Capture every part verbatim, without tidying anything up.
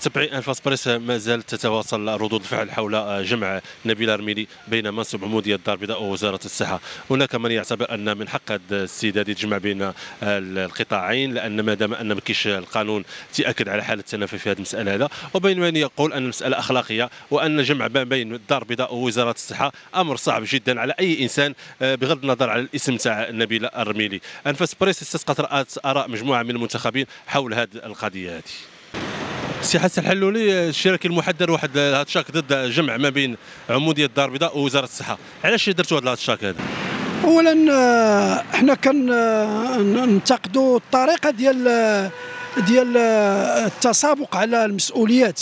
متابعي انفاس بريس، ما زالت تتواصل ردود الفعل حول جمع نبيل رميلي بين منصب عموديه الدار البيضاء ووزاره الصحه. هناك من يعتبر ان من حق السيد هذه تجمع بين القطاعين، لان ما دام ان ما كاينش القانون تاكد على حاله التنافي في هذه المساله هذا، وبين من يقول ان المساله اخلاقيه، وان جمع ما بين الدار البيضاء ووزاره الصحه امر صعب جدا على اي انسان بغض النظر على الاسم تاع نبيل الرميلي. انفاس بريس استسقت اراء مجموعه من المنتخبين حول هذه القضيه هذه. سي حسن الحلولي، الشراكي المحدد واحد هاتشاك ضد جمع ما بين عموديه الدار البيضاء ووزاره الصحه، علاش درتوا هذا الهاتشاك هذا؟ اولا احنا كننتقدوا الطريقه ديال ديال التسابق على المسؤوليات،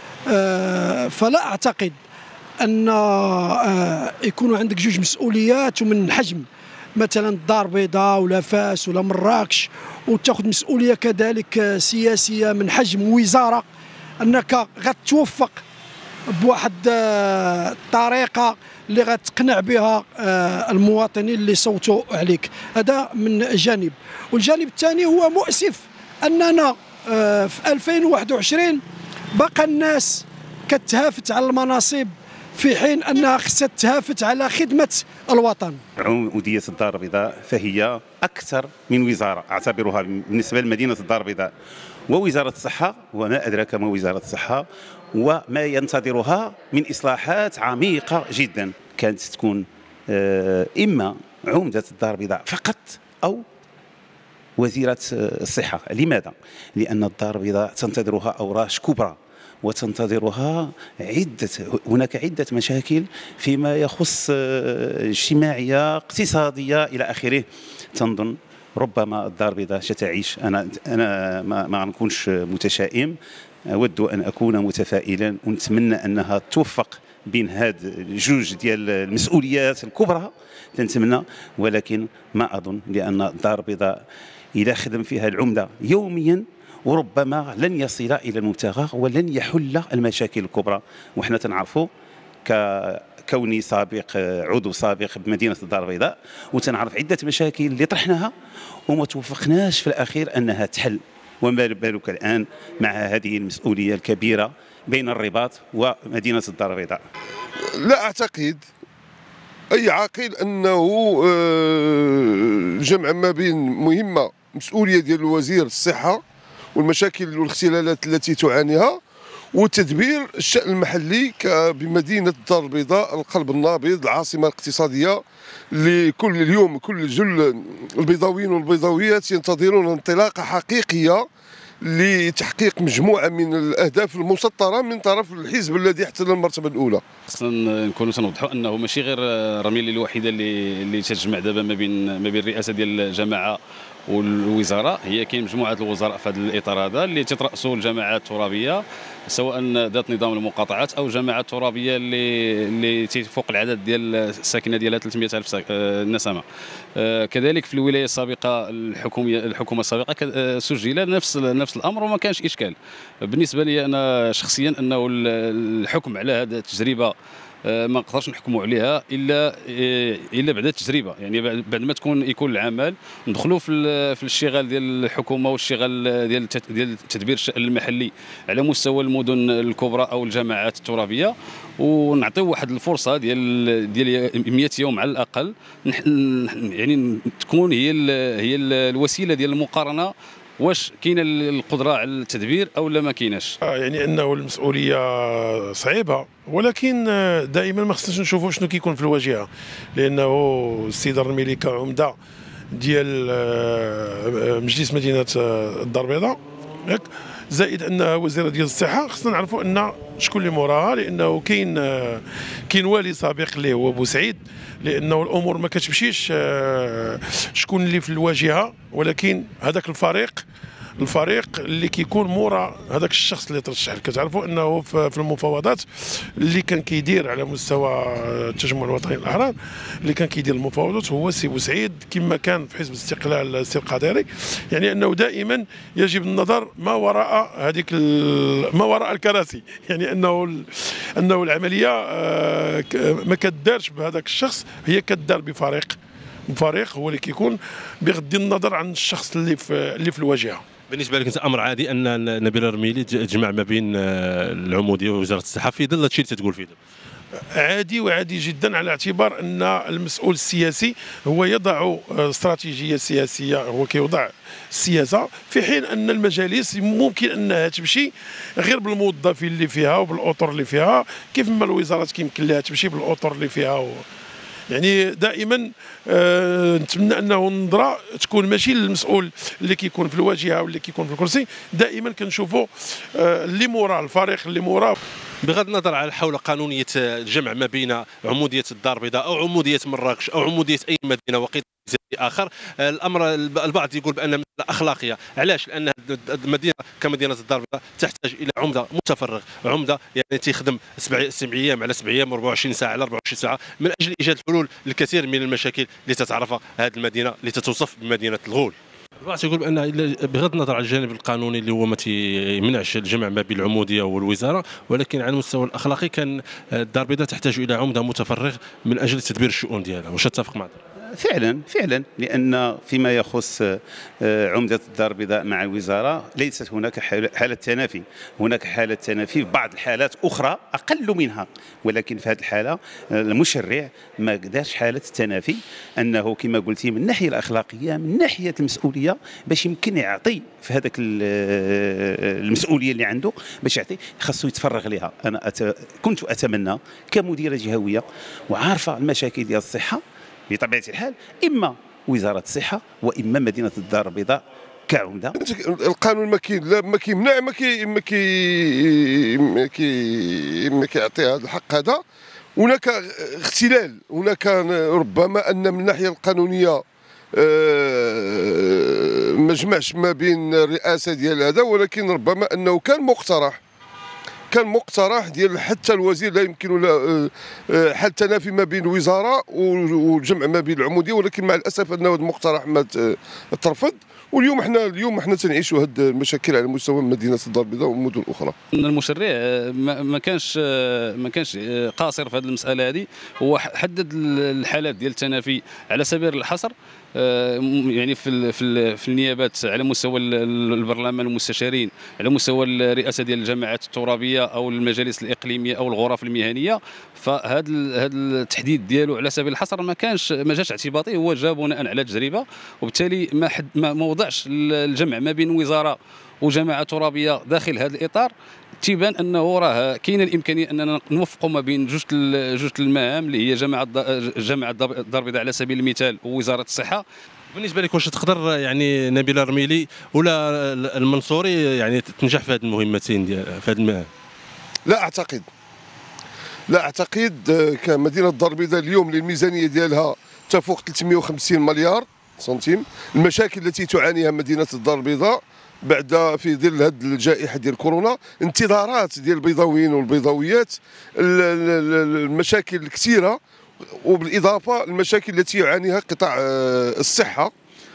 فلا اعتقد ان يكونوا عندك جوج مسؤوليات ومن حجم مثلا الدار البيضاء ولا فاس ولا مراكش، وتاخذ مسؤوليه كذلك سياسيه من حجم وزاره، انك غتوفق بواحد الطريقه اللي غتقنع بها المواطنين اللي صوتوا عليك. هذا من جانب، والجانب الثاني هو مؤسف اننا في ألفين وواحد وعشرين بقى الناس كتهافت على المناصب في حين انها خصها تهافت على خدمه الوطن. عموديه الدار البيضاء فهي اكثر من وزاره، اعتبرها بالنسبه لمدينه الدار البيضاء ووزاره الصحه وما ادراك ما وزاره الصحه وما ينتظرها من اصلاحات عميقه جدا. كانت تكون اما عمده الدار البيضاء فقط او وزيره الصحه. لماذا؟ لان الدار البيضاء تنتظرها اوراش كبرى وتنتظرها عدة هناك عدة مشاكل فيما يخص اجتماعية اقتصادية إلى آخره. تنظن ربما الدار البيضاء ستعيش، أنا أنا ما, ما نكونش متشائم، أود أن أكون متفائلا ونتمنى أنها توفق بين هاد جوج ديال المسؤوليات الكبرى، تنتمنى، ولكن ما أظن، لأن الدار البيضاء إذا خدم فيها العمدة يوميا وربما لن يصل الى المبتغى ولن يحل المشاكل الكبرى. وحنا تنعرفوا ككوني سابق عضو سابق بمدينه الدار البيضاء، وتنعرف عده مشاكل اللي طرحناها وما توفقناش في الاخير انها تحل، وما بالك الان مع هذه المسؤوليه الكبيره بين الرباط ومدينه الدار البيضاء. لا اعتقد اي عاقل انه جمع ما بين مهمه مسؤوليه ديال وزير الصحه والمشاكل والاختلالات التي تعانيها وتدبير الشأن المحلي بمدينة الدار البيضاء، القلب النابض، العاصمة الاقتصادية لكل اليوم. كل جل البيضاويين والبيضاويات ينتظرون انطلاقة حقيقية لتحقيق مجموعة من الأهداف المسطرة من طرف الحزب الذي احتل المرتبة الأولى. خصنا نكونوا تنوضحوا أنه ماشي غير رميلي الوحيدة اللي اللي تجمع دابا ما بين ما بين الرئاسة ديال الجماعة والوزاره، هي كاين مجموعه الوزراء في هذا الاطار هذا اللي تترأسوا الجماعات الترابيه، سواء ذات نظام المقاطعات او جماعات ترابيه اللي اللي تفوق العدد ديال الساكنه ديالها ثلاثمائة ألف نسمه. كذلك في الولايه السابقه الحكوميه الحكومه السابقه سجل نفس نفس الامر وما كانش اشكال. بالنسبه لي انا شخصيا انه الحكم على هذه التجربه ما نقدرش نحكموا عليها الا الا بعد التجربه، يعني بعد ما تكون يكون العمل ندخلوا في في الاشتغال ديال الحكومه والاشتغال ديال ديال تدبير الشأن المحلي على مستوى المدن الكبرى او الجماعات الترابيه، ونعطيو واحد الفرصه ديال ديال مئة يوم على الاقل، يعني تكون هي هي الوسيله ديال المقارنه واش كاينه القدره على التدبير او لا ما كايناش. يعني انه المسؤوليه صعيبه، ولكن دائما ما خصناش نشوفوا شنو كيكون في الواجهه، لانه السيد الرميلي كعمده ديال مجلس مدينه الدار البيضاء ياك، زائد انها وزيره ديال الصحه، خصنا نعرفوا ان شكون اللي موراها، لانه كاين كاين والي سابق اللي هو بوسعيد، لانه الامور ما كتمشيش شكون اللي في الواجهه، ولكن هذاك الفريق الفريق اللي كيكون مورا هذاك الشخص اللي ترشح. كتعرفوا انه في المفاوضات اللي كان كيدير على مستوى التجمع الوطني للاحرار، اللي كان كيدير المفاوضات هو سي بوسعيد، كما كان في حزب الاستقلال السي القادري. يعني انه دائما يجب النظر ما وراء هذيك ما وراء الكراسي، يعني انه انه العمليه ما كدارش بهذاك الشخص، هي كدار بفريق فريق هو اللي كيكون بغض النظر عن الشخص اللي في اللي في الواجهه. بالنسبه لك انت امر عادي ان نبيل الرميلي تجمع ما بين العموديه ووزاره الصحه في ظل هادشي اللي تتقول فيه دابا؟ عادي وعادي جدا، على اعتبار ان المسؤول السياسي هو يضع استراتيجيه سياسيه، هو كيوضع السياسه، في حين ان المجالس ممكن انها تمشي غير بالموظفين اللي فيها وبالاطر اللي فيها، كيف ما الوزارات كيمكن لها تمشي بالاطر اللي فيها و... يعني دائما آه نتمنى انه النظره تكون ماشي للمسؤول اللي كيكون في الواجهه واللي كيكون في الكرسي، دائما كنشوفوا آه اللي موراه، الفريق اللي موراه. بغض النظر على حول قانونيه الجمع ما بين عموديه الدار البيضاء او عموديه مراكش او عموديه اي مدينه وقيت اخر، الامر البعض يقول بان مساله اخلاقيه، علاش؟ لان المدينه كمدينه الدار البيضاء تحتاج الى عمده متفرغ، عمده يعني تيخدم سبع سبع ايام على سبع ايام أربعة وعشرين ساعه على أربعة وعشرين ساعه من اجل ايجاد حلول للكثير من المشاكل اللي تتعرفها هذه المدينه اللي تتوصف بمدينه الغول. البعض يقول بان بغض النظر على الجانب القانوني اللي هو ما تيمنعش الجمع ما بين العموديه والوزاره، ولكن على المستوى الاخلاقي كان الدار البيضاء تحتاج الى عمده متفرغ من اجل تدبير الشؤون ديالها، واش تتفق مع ذلك؟ فعلا فعلا، لان فيما يخص عمده الدار البيضاء مع الوزاره ليست هناك حاله تنافي، هناك حاله تنافي في بعض الحالات اخرى اقل منها، ولكن في هذه الحاله المشرع ما قدرش حاله التنافي، انه كما قلتي من الناحيه الاخلاقيه من ناحيه المسؤوليه باش يمكن يعطي في هذاك المسؤوليه اللي عنده باش يعطي خاصو يتفرغ لها. انا أت... كنت اتمنى كمديره جهويه وعارفه المشاكل ديال الصحه بطبيعه الحال، اما وزاره الصحه واما مدينه الدار البيضاء كعمده. القانون ما كاين لا ما كيمنع ما كي ما كي ما كي ما كيعطي هذا الحق هذا. هناك اختلال، هناك ربما ان من الناحيه القانونيه ما جمعش ما بين الرئاسه ديال هذا، ولكن ربما انه كان مقترح كان مقترح ديال حتى الوزير لا يمكن له حل تنافي ما بين الوزاره والجمع ما بين العموديه، ولكن مع الاسف انه المقترح ما ترفض. واليوم احنا اليوم احنا تنعيشوا هذه المشاكل على مستوى مدينه الدار البيضاء والمدن الاخرى. المشرع ما كانش ما كانش قاصر في هذه المساله هذه، هو حدد الحالات ديال التنافي على سبيل الحصر، يعني في في في النيابات على مستوى البرلمان والمستشارين، على مستوى الرئاسه ديال الجماعات الترابيه او المجالس الاقليميه او الغرف المهنيه. فهذا هذا التحديد ديالو على سبيل الحصر ما كانش ما جاش اعتباطي، هو جا بناء على تجربه، وبالتالي ما حد ما وضعش الجمع ما بين وزاره وجماعه ترابيه داخل هذا الاطار. تيبان انه راه كاينه الامكانيه اننا نوفقوا ما بين جوج جوج المهام اللي هي جماعه جماعه الدار البيضاء على سبيل المثال ووزاره الصحه. بالنسبه لك واش تقدر يعني نبيل الرميلي ولا المنصوري يعني تنجح في هذه المهمتين ديال في هذه المهام؟ لا اعتقد لا اعتقد كمدينه الدار البيضاء اليوم اللي الميزانيه ديالها تفوق ثلاثمئة وخمسين مليار سنتيم، المشاكل التي تعانيها مدينه الدار البيضاء بعد في ظل هذه الجائحه ديال كورونا، انتظارات ديال البيضاويين والبيضاويات، المشاكل الكثيره، وبالاضافه المشاكل التي يعانيها قطاع الصحه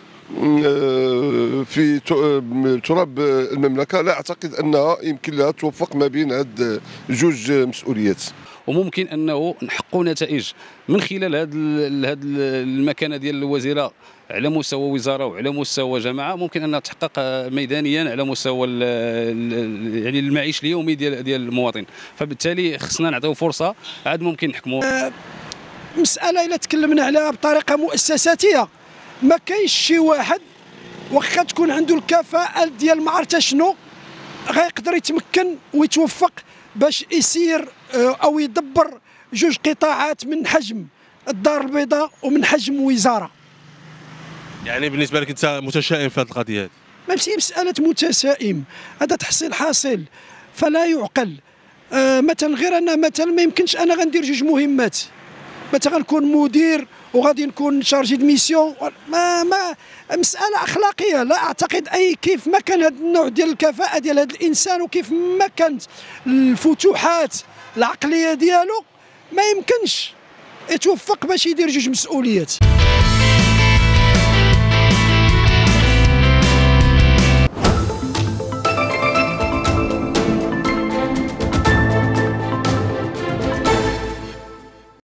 في تراب المملكه. لا اعتقد انها يمكن لها توفق ما بين هاد جوج مسؤوليات، وممكن انه نحققوا نتائج من خلال هذه هذه المكانه ديال الوزيره على مستوى وزاره وعلى مستوى جماعه، ممكن انها تحقق ميدانيا على مستوى يعني المعيش اليومي ديال ديال المواطن. فبالتالي خصنا نعطيو فرصه عاد ممكن نحكموا. مساله الا تكلمنا عليها بطريقه مؤسساتيه، ما كاينش شي واحد واخا تكون عنده الكفاءه ديال ما عرفت شنو غيقدر يتمكن ويتوفق باش يسير او يدبر جوج قطاعات من حجم الدار البيضاء ومن حجم وزاره. يعني بالنسبه لك انت متشائم في هذه القضيه هذه؟ ماشي مساله متشائم، هذا تحصيل حاصل فلا يعقل. آه مثلا غير انا مثلا ما يمكنش انا غندير جوج مهمات، مثلا غنكون مدير وغادي نكون شارجي دو ميسيون، ما ما مساله اخلاقيه. لا اعتقد اي كيف ما كان هذا النوع ديال الكفاءه ديال هذا الانسان وكيف ما كانت الفتوحات العقليه ديالو ما يمكنش يتوفق باش يدير جوج مسؤوليات.